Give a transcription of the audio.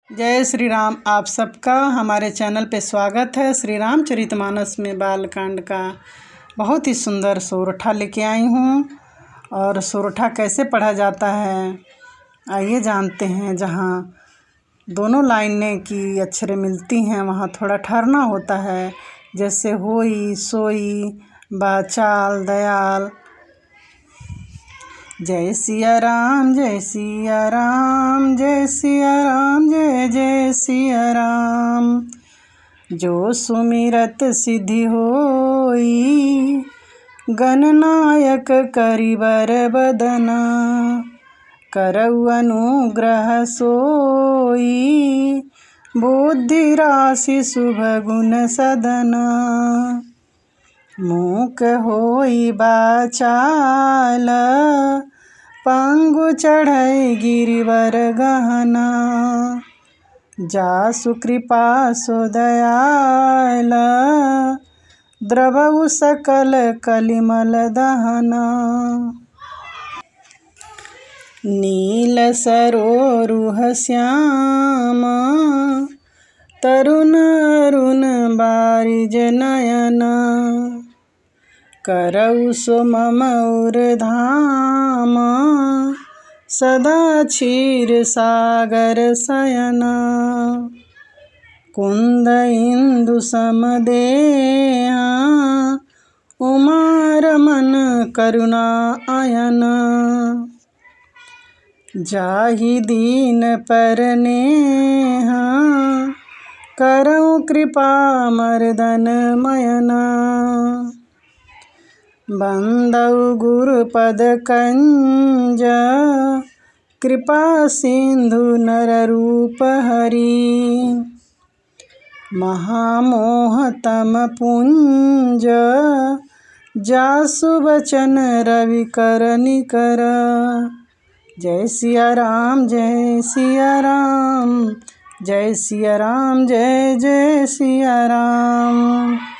जय श्री राम। आप सबका हमारे चैनल पे स्वागत है। श्री रामचरितमानस में बालकांड का बहुत ही सुंदर सोरठा लेके आई हूँ। और सोरठा कैसे पढ़ा जाता है आइए जानते हैं। जहाँ दोनों लाइनें की अक्षरें मिलती हैं वहाँ थोड़ा ठहरना होता है। जैसे होई, सोई, बाचाल, दयाल। जय सिया राम, जय सिया राम, जय सिया राम, जय जय सिया राम। जो सुमिरत सिद्धि होई, गणनायक करिबर बदना। करऊ अनुग्रह सोई, बुद्धि राशि शुभ गुण सदना। मूक होई बाचाल, पंगु चढ़ई गिरिवर गहना। जासु कृपा सो दयाल, द्रवऊ सकल कलिमल दहना। नील सरोरुह श्याम, तरुण अरुण बारिज नयना। करऊ सो मम उरधाम, सदा क्षीर सागर शयना। कुंद इंदु समदेहा, उमा रमन करुणा अयना। जाहि दीन पर नेहा, करऊ कृपा मर्दन मयना। बंदउ गुरुपद कंज, कृपा सिंधु नर रूप हरि। महामोह तम पुंज, जासु बचन रवि कर निकर। जय सिया राम, जय सिया राम, जय सिया राम, जय जय सिया राम।